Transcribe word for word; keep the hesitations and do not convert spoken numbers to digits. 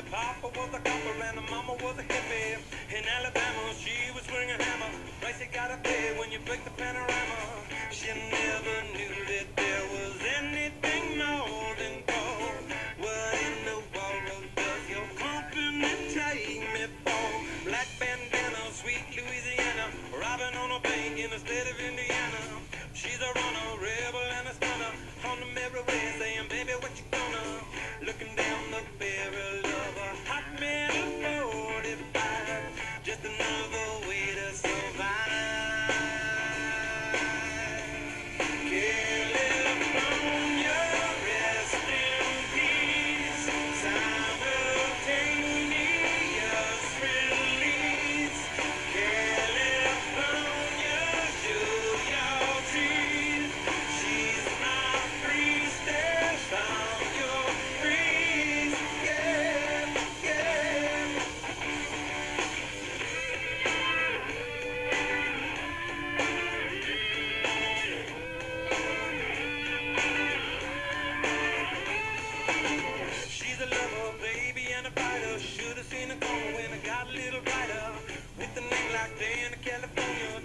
Papa was a copper and her mama was a hippie. In Alabama, she was swinging a hammer. Price you gotta pay when you break the panorama. She never knew that there was anything more than gold. What in the world does your company take me for? Black bandana, sweet Louisiana, robbing on a bank in the state of Indiana. She's a runner, rebel and a stunner, on the merry way saying, baby, what you gonna? Looking down the barrel of a hot metal forty-five, just another way to survive. California, rest in peace. Simultaneous release. California, show your teeth. She's my priestess, I'm your priest. Yeah, yeah. She's a lover, baby, and a fighter. Should've seen her coming when I got a little brighter. With a name like Dani, California,